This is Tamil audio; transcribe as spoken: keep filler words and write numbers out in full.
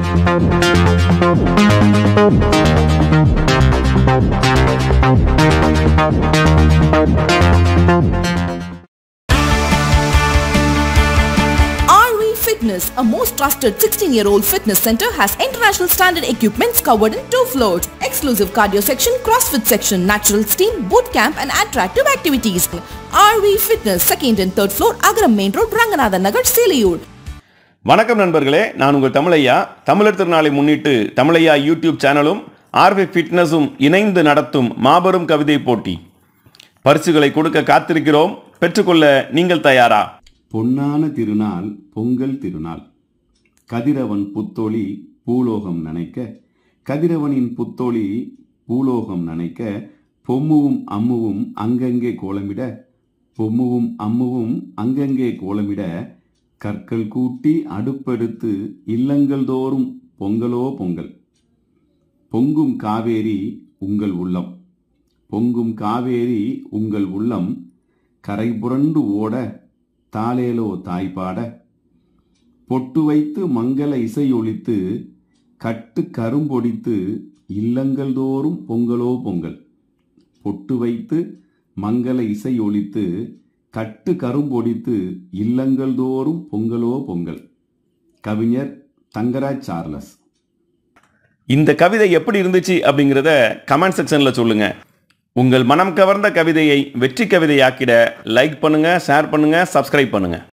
Fitness, a most trusted sixteen-year-old fitness center, has international standard equipments covered in two floors. Exclusive cardio section, CrossFit section, natural steam, boot camp and attractive activities. R V Fitness, second and third floor, Agaram Main Road, Ranganathan Nagar, Selayur. வணக்கம் நண்பர்களே, நான் உங்கள் தமிழையா. தமிழர் திருநாளை முன்னிட்டு தமிழையா யூடியூப் சேனலும் ஆர்வி ஃபிட்னஸும் இணைந்து நடத்தும் மாபெரும் கவிதை போட்டி. பரிசுகளை கொடுக்க காத்திருக்கிறோம். பெற்றுக்கொள்ள நீங்கள் தயாரா? பொன்னான திருநாள் பொங்கல் திருநாள். கதிரவன் புத்தொளி பூலோகம் நனைக்க, கதிரவனின் புத்தொளி பூலோகம் நனைக்க, பொம்முவும் அம்முவும் அங்கங்கே கோலமிட, பொம்முவும் அம்முவும் அங்கங்கே கோலமிட, கற்கள் கூட்டி அடுப்பெடுத்து இல்லங்கள் தோறும் பொங்கலோ பொங்கல். பொங்கும் காவேரி உங்கள் உள்ளம், பொங்கும் காவேரி உங்கள் உள்ளம், கரை புரண்டு ஓட தாளேலோ தாய்பாட, பொட்டு வைத்து மங்கள இசையொலித்து கட்டு கரும்பொடித்து இல்லங்கள் தோறும் பொங்கலோ பொங்கல். பொட்டு வைத்து மங்கள இசையொலித்து கட்டு கரும்பொடித்து இல்லங்கள் தோறும் பொங்கலோ பொங்கல். கவிஞர் தங்கராஜ் சார்லஸ். இந்த கவிதை எப்படி இருந்துச்சு அப்படிங்கிறத கமெண்ட் செக்ஷன்ல சொல்லுங்க. உங்கள் மனம் கவர்ந்த கவிதையை வெற்றி கவிதையாக்கிட லைக் பண்ணுங்க, ஷேர் பண்ணுங்க, சப்ஸ்கிரைப் பண்ணுங்க.